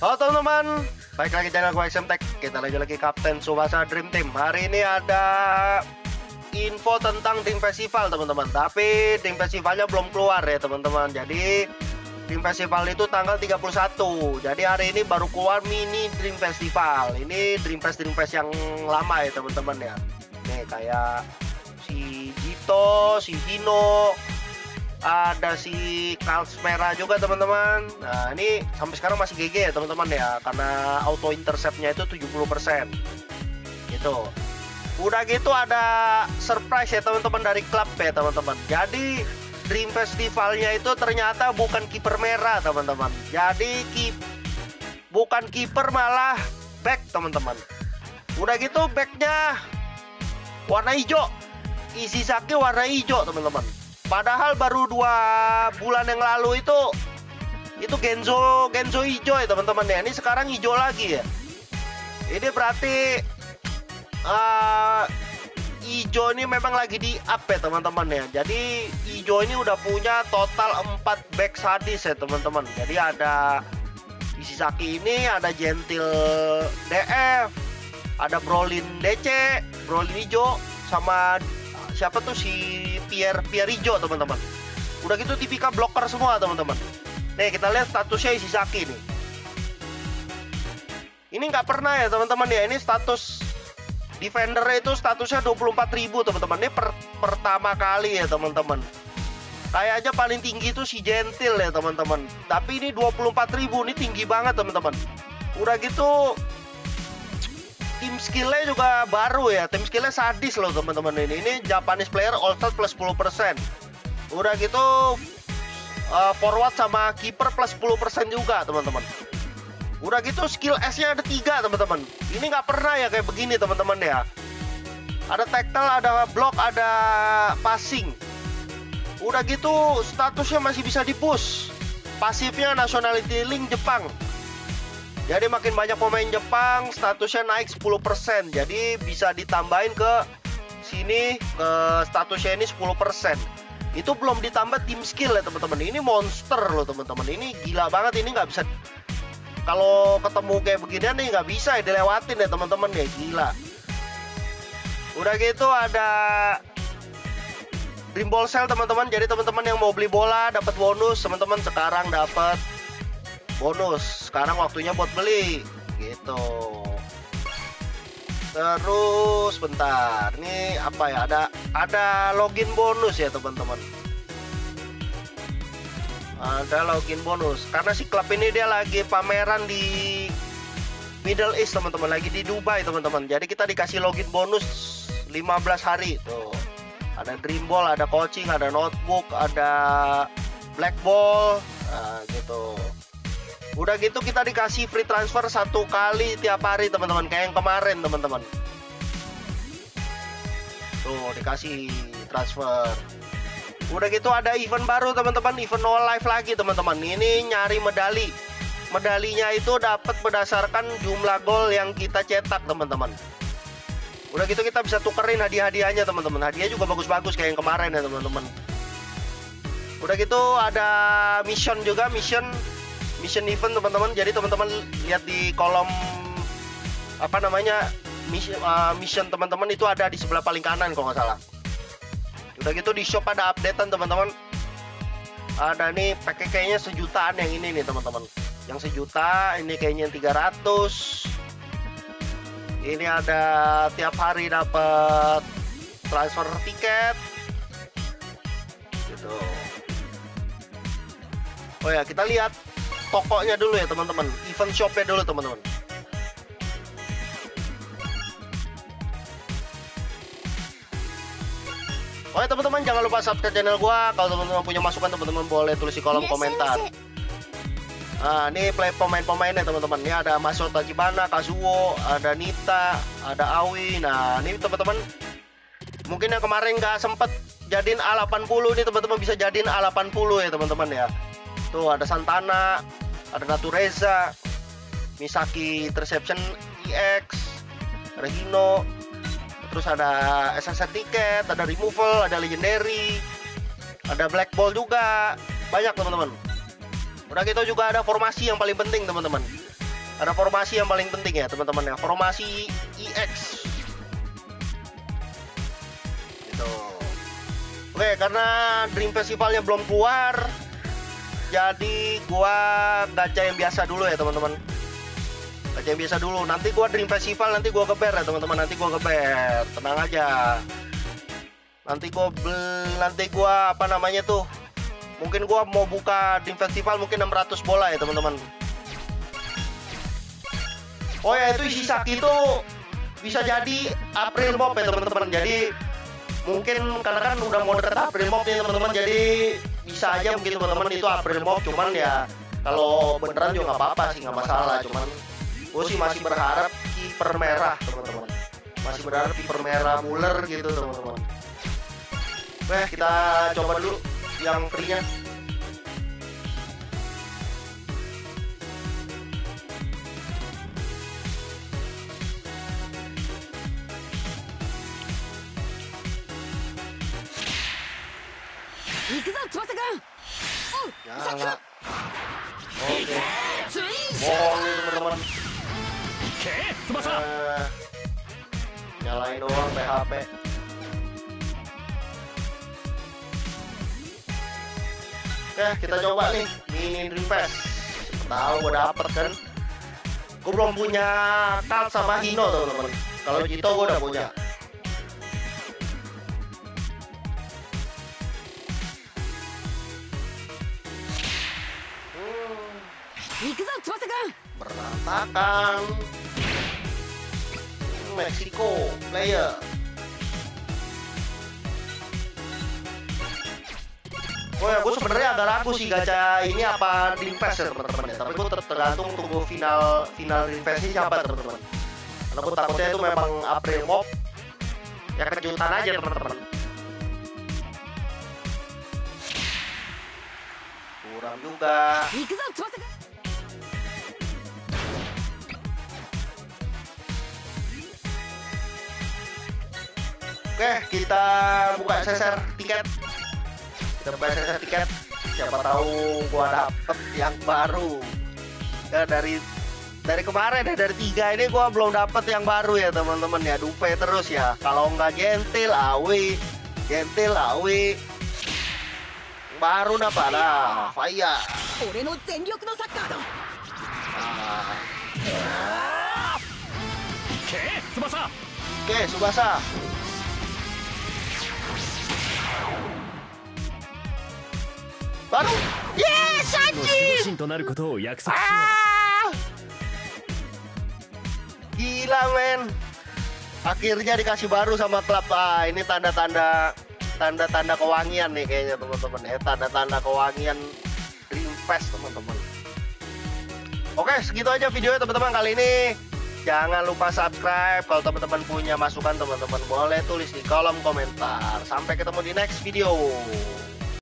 Halo teman-teman, balik lagi channel gue XMTech. Kita lagi Kapten Tsubasa Dream Team. Hari ini ada info tentang Dream Festival teman-teman. Tapi Dream Festivalnya belum keluar ya teman-teman. Jadi Dream Festival itu tanggal 31. Jadi hari ini baru keluar mini Dream Festival. Ini Dream Fest yang lama ya teman-teman ya. Nih kayak si Jito, si Hino, ada si Kals merah juga teman-teman. Nah ini sampai sekarang masih GG ya teman-teman ya, karena auto interceptnya itu 70% gitu. Udah gitu ada surprise ya teman-teman dari klub ya teman-teman. Jadi Dream Festivalnya itu ternyata bukan kiper merah teman-teman. Jadi bukan kiper, malah back teman-teman. Udah gitu backnya warna hijau, Ishizaki warna hijau teman-teman. Padahal baru 2 bulan yang lalu itu Genzo hijau ya teman-teman ya. Ini sekarang hijau lagi ya. Ini berarti hijau ini memang lagi di up ya teman-teman ya. Jadi hijau ini udah punya total 4 back sadis ya teman-teman. Jadi ada Ishizaki ini, ada Gentil DF, ada Brolin DC, Brolin hijau, sama siapa tuh si Pierre hijau teman-teman. Udah gitu tipikal blocker semua teman-teman. Nih kita lihat statusnya Ishizaki nih. Ini nggak pernah ya teman-teman ya. Ini status defender itu statusnya 24.000 teman-teman. Ini pertama kali ya teman-teman. Kayaknya paling tinggi itu si Gentil ya teman-teman. Tapi ini 24.000, ini tinggi banget teman-teman. Udah gitu tim skillnya juga baru ya. Tim skillnya sadis loh teman-teman ini. Ini Japanese player all star plus 10%. Udah gitu forward sama keeper plus 10% juga teman-teman. Udah gitu skill S-nya ada 3 teman-teman. Ini nggak pernah ya kayak begini teman-teman ya. Ada tackle, ada block, ada passing. Udah gitu statusnya masih bisa di-push. Pasifnya nationality link Jepang. Jadi makin banyak pemain Jepang, statusnya naik 10%. Jadi bisa ditambahin ke sini, ke statusnya ini 10%. Itu belum ditambah tim skill ya teman-teman. Ini monster loh teman-teman. Ini gila banget, ini nggak bisa. Kalau ketemu kayak beginian nih nggak bisa ya dilewatin ya teman-teman ya, gila. Udah gitu ada Dream Ball Sale teman-teman. Jadi teman-teman yang mau beli bola dapat bonus, teman-teman sekarang dapat bonus. Sekarang waktunya buat beli gitu. Terus bentar, ini apa ya, ada login bonus ya teman-teman. Ada login bonus karena si klub ini dia lagi pameran di Middle East teman-teman, lagi di Dubai teman-teman. Jadi kita dikasih login bonus 15 hari tuh. Ada Dream Ball, ada coaching, ada notebook, ada black ball, gitu. Udah gitu kita dikasih free transfer 1 kali tiap hari teman-teman, kayak yang kemarin teman-teman. Tuh dikasih transfer. Udah gitu ada event baru teman-teman, event no life lagi teman-teman. Ini nyari medali. Medalinya itu dapat berdasarkan jumlah gol yang kita cetak teman-teman. Udah gitu kita bisa tukerin hadiah-hadiahnya teman-teman. Hadiah juga bagus-bagus kayak yang kemarin ya teman-teman. Udah gitu ada mission juga, mission event teman-teman. Jadi teman-teman lihat di kolom apa namanya mission teman-teman itu ada di sebelah paling kanan kalau nggak salah. Udah gitu di shop ada updatean teman-teman. Ada nih pakai kayaknya sejutaan yang ini nih teman-teman. Yang 1 juta, ini kayaknya yang 300. Ini ada tiap hari dapat transfer tiket gitu. Oh ya, kita lihat tokonya dulu ya teman-teman, event shopnya dulu teman-teman. Oke teman-teman, jangan lupa subscribe channel gua. Kalau teman-teman punya masukan, teman-teman boleh tulis di kolom komentar. Nah ini play pemain-pemainnya teman-teman. Ini ada Maso Tajibana, Kazuo, ada Nita, ada Awi. Nah ini teman-teman, mungkin yang kemarin nggak sempet jadiin A80 nih teman-teman, bisa jadiin A80 ya teman-teman ya. Tuh ada Santana, ada Natureza, Misaki Interception EX, ada Hino, terus ada SSC tiket, ada removal, ada legendary, ada black ball juga, banyak teman-teman. Udah gitu juga ada formasi yang paling penting teman-teman. Ada formasi yang paling penting ya teman-teman ya, formasi EX. Gitu. Oke, karena Dream Festivalnya belum keluar, jadi gua gacha yang biasa dulu ya teman-teman. Gacha yang biasa dulu. Nanti gua Dream Festival, nanti gua geber ya teman-teman. Nanti gua geber, tenang aja. Nanti gua apa namanya tuh? Mungkin gua mau buka Dream Festival mungkin 600 bola ya teman-teman. Oh ya, itu Ishisaki itu bisa jadi April Mop ya teman-teman. Jadi mungkin karena kan udah mau deket April Mop nih teman-teman, jadi bisa aja mungkin teman-teman itu April Mop. Cuman ya kalau beneran juga nggak apa-apa sih, nggak masalah. Cuman gue sih masih berharap kiper merah teman-teman, masih berharap kiper merah Muller gitu teman-teman. Oke, kita coba dulu yang free-nya. Nyala. Oke. Bohong nih teman-teman. Nyalain doang PHP. Oke, kita coba nih mini Dream Fest. Tahu gue dapet kan. Gue belum punya Kalt sama Hino teman-teman. Kalau Jito gue udah punya. Berantakan. Meksiko player. Oh ya, gue sebenarnya agak ragu sih gacha ini apa Dream Fest ya teman-teman ya. Tapi gue tergantung tunggu final Dream Fest ini siapa teman-teman. Karena gue takutnya itu memang April Mop. Ya kejutan aja teman-teman. Kurang juga. Oke, kita buka seser tiket. Kita buka seser tiket. Siapa tahu gua dapet yang baru. Ya dari kemarin ya, dari 3 ini gua belum dapet yang baru ya teman-teman ya. Dupe terus ya. Kalau nggak gentil awi. Baru napa lah, Faya. Oke, Tsubasa. Baru. Yes, anjing. Gila men. Akhirnya dikasih baru sama klub. Ini tanda-tanda kewangian nih kayaknya teman-teman ya. Tanda-tanda kewangian Dream Fest teman-teman. Oke, segitu aja videonya teman-teman kali ini. Jangan lupa subscribe. Kalau teman-teman punya masukan teman-teman boleh tulis di kolom komentar. Sampai ketemu di next video.